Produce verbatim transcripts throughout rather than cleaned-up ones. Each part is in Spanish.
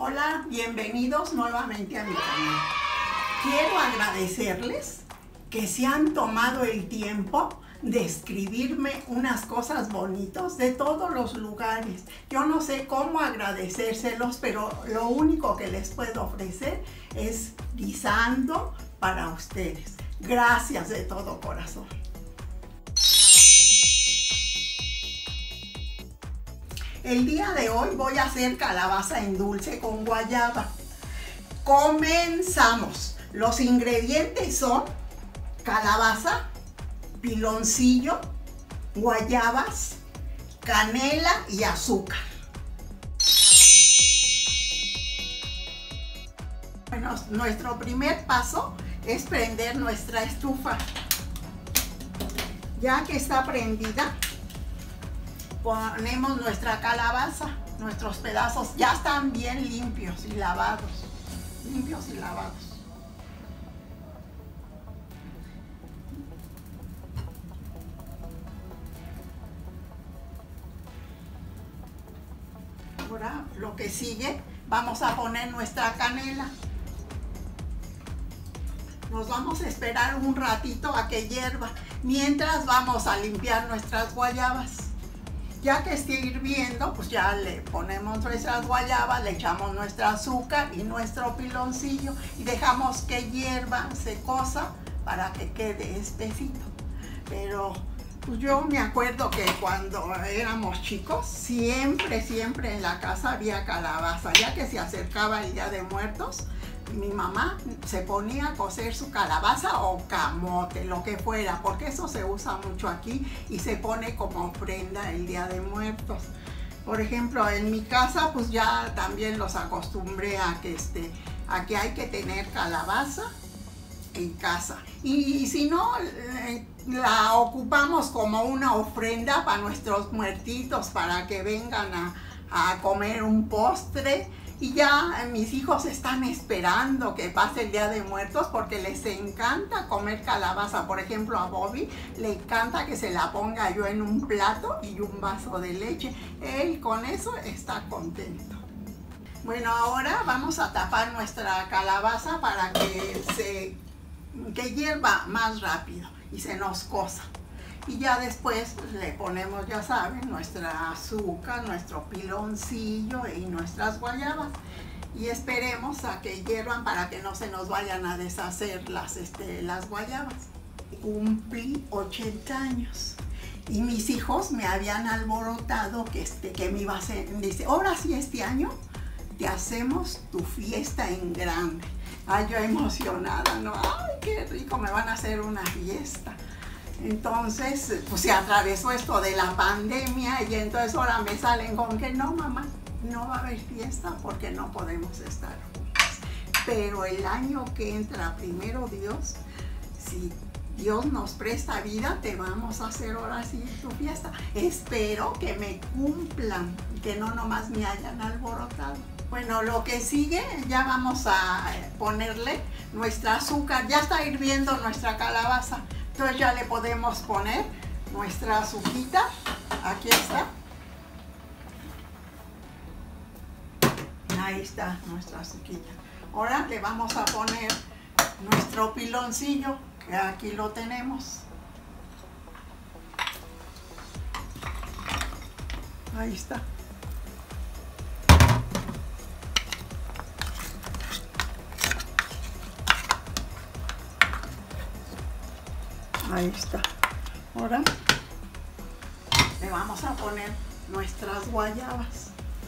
Hola, bienvenidos nuevamente a mi canal. Quiero agradecerles que se han tomado el tiempo de escribirme unas cosas bonitas de todos los lugares. Yo no sé cómo agradecérselos, pero lo único que les puedo ofrecer es guisando para ustedes. Gracias de todo corazón. El día de hoy voy a hacer calabaza en dulce con guayaba. Comenzamos. Los ingredientes son calabaza, piloncillo, guayabas, canela y azúcar. Bueno, nuestro primer paso es prender nuestra estufa. Ya que está prendida, ponemos nuestra calabaza. Nuestros pedazos ya están bien limpios y lavados. Limpios y lavados. Ahora lo que sigue, vamos a poner nuestra canela. Nos vamos a esperar un ratito a que hierva. Mientras vamos a limpiar nuestras guayabas. Ya que esté hirviendo, pues ya le ponemos nuestras guayabas, le echamos nuestro azúcar y nuestro piloncillo y dejamos que hierva, se cosa para que quede espesito. Pero pues yo me acuerdo que cuando éramos chicos, siempre, siempre en la casa había calabaza. Ya que se acercaba el Día de Muertos, mi mamá se ponía a cocer su calabaza o camote, lo que fuera, porque eso se usa mucho aquí y se pone como ofrenda el Día de Muertos. Por ejemplo, en mi casa, pues ya también los acostumbré a que, este, a que hay que tener calabaza en casa. Y, y si no, la ocupamos como una ofrenda para nuestros muertitos, para que vengan a, a comer un postre. Y ya mis hijos están esperando que pase el Día de Muertos porque les encanta comer calabaza. Por ejemplo, a Bobby le encanta que se la ponga yo en un plato y un vaso de leche. Él con eso está contento. Bueno, ahora vamos a tapar nuestra calabaza para que, se, que hierva más rápido y se nos cosa. Y ya después le ponemos, ya saben, nuestra azúcar, nuestro piloncillo y nuestras guayabas. Y esperemos a que hiervan para que no se nos vayan a deshacer las, este, las guayabas. Cumplí ochenta años y mis hijos me habían alborotado que, este, que me iba a hacer, dice, ahora sí este año te hacemos tu fiesta en grande. Ay, yo emocionada, ¿no? Ay, qué rico, me van a hacer una fiesta. Entonces, pues se atravesó esto de la pandemia y entonces ahora me salen con que no, mamá, no va a haber fiesta porque no podemos estar juntos. Pero el año que entra, primero Dios, si Dios nos presta vida, te vamos a hacer ahora sí tu fiesta. Espero que me cumplan, que no nomás me hayan alborotado. Bueno, lo que sigue, ya vamos a ponerle nuestra azúcar. Ya está hirviendo nuestra calabaza. Entonces ya le podemos poner nuestra azuquita, aquí está. Ahí está nuestra azuquita. Ahora le vamos a poner nuestro piloncillo, que aquí lo tenemos. Ahí está. Ahí está. Ahora le vamos a poner nuestras guayabas.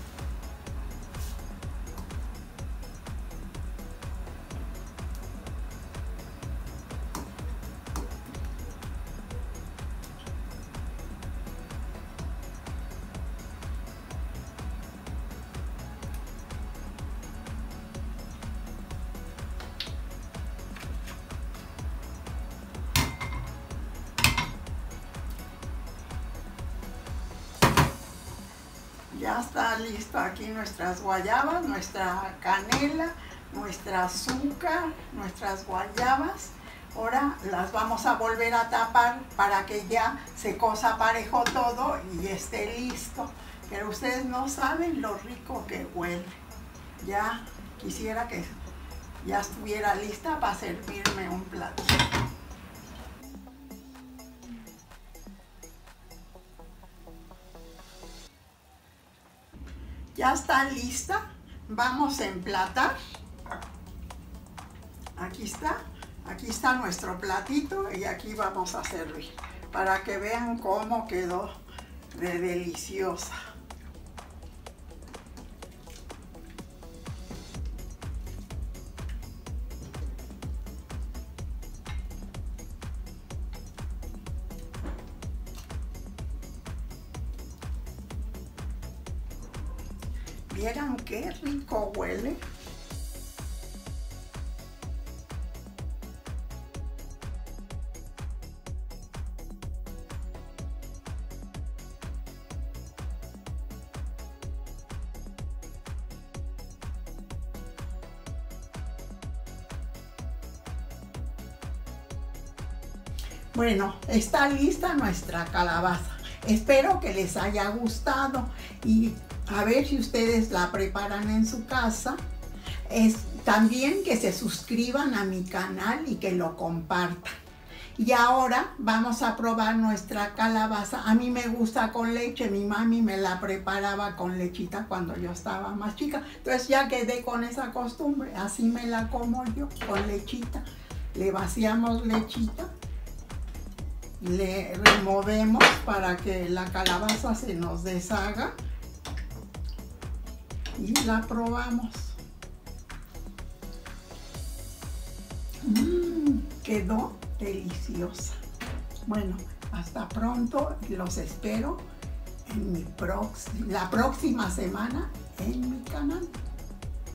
Ya está listo aquí nuestras guayabas, nuestra canela, nuestra azúcar, nuestras guayabas. Ahora las vamos a volver a tapar para que ya se cosa parejo todo y esté listo. Pero ustedes no saben lo rico que huele. Ya quisiera que ya estuviera lista para servirme un plato. Ya está lista. Vamos a emplatar. Aquí está. Aquí está nuestro platito y aquí vamos a servir para que vean cómo quedó de deliciosa. ¿Vieran qué rico huele? Bueno, está lista nuestra calabaza. Espero que les haya gustado y a ver si ustedes la preparan en su casa. Es, también que se suscriban a mi canal y que lo compartan. Y ahora vamos a probar nuestra calabaza. A mí me gusta con leche, mi mami me la preparaba con lechita cuando yo estaba más chica. Entonces ya quedé con esa costumbre, así me la como yo, con lechita. Le vaciamos lechita. Le removemos para que la calabaza se nos deshaga y la probamos. Mmm, quedó deliciosa. Bueno, hasta pronto. Los espero en mi prox- la próxima semana en mi canal.